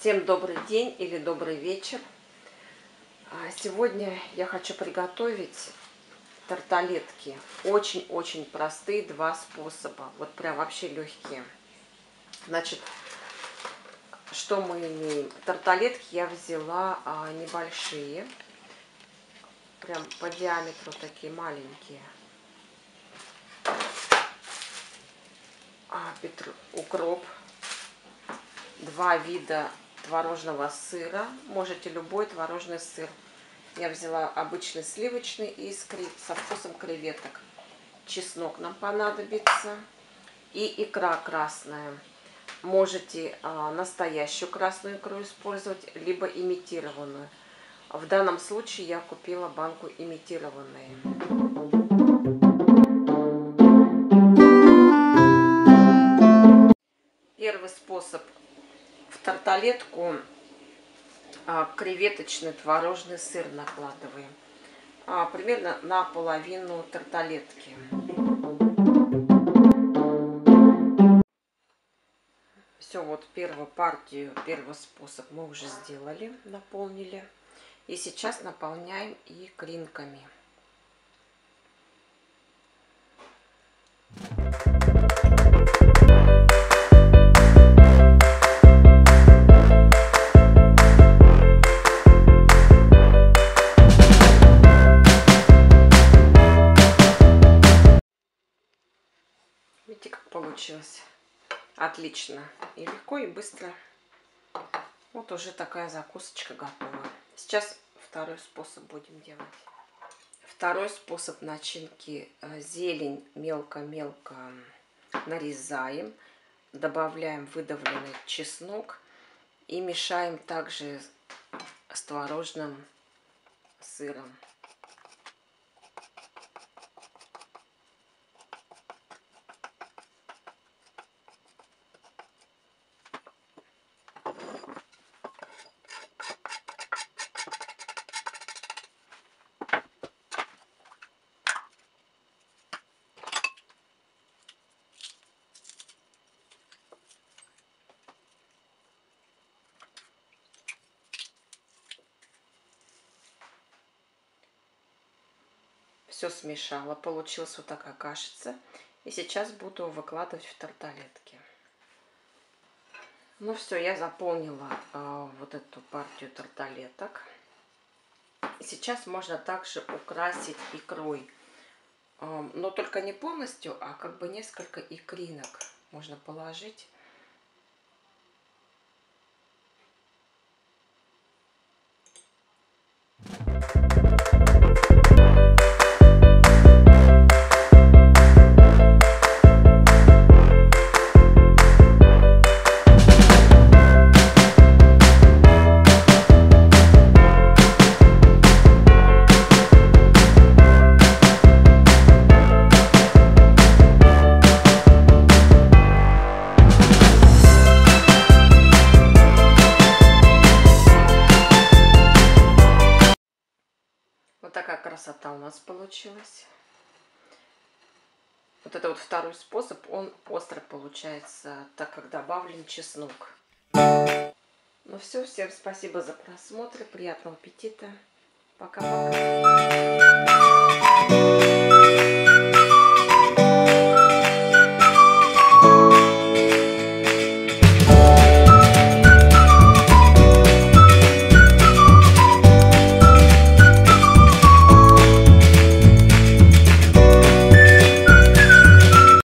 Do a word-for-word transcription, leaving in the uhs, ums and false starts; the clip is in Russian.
Всем добрый день или добрый вечер. Сегодня я хочу приготовить тарталетки. Очень-очень простые два способа. Вот прям вообще легкие. Значит, что мы имеем? Тарталетки я взяла а, небольшие. Прям по диаметру такие маленькие. А, петру, укроп. Два вида творожного сыра. Можете любой творожный сыр. Я взяла обычный сливочный и со вкусом креветок. Чеснок нам понадобится. И икра красная. Можете а, настоящую красную икру использовать, либо имитированную. В данном случае я купила банку имитированной. Первый способ. В тарталетку а, креветочный творожный сыр накладываем. А, примерно на половину тарталетки. Все, вот первую партию, первый способ мы уже сделали, наполнили. И сейчас наполняем икринками. Видите, как получилось? Отлично. И легко, и быстро. Вот уже такая закусочка готова. Сейчас второй способ будем делать. Второй способ начинки. Зелень мелко-мелко нарезаем. Добавляем выдавленный чеснок. И мешаем также с творожным сыром. Все смешала, получилась вот такая кашица. И сейчас буду выкладывать в тарталетки. Ну все, я заполнила э, вот эту партию тарталеток. Сейчас можно также украсить икрой. Э, но только не полностью, а как бы несколько икринок можно положить. Вот такая красота у нас получилась. Вот это вот второй способ, он острый получается, так как добавлен чеснок. Ну все, всем спасибо за просмотр, приятного аппетита. Пока-пока.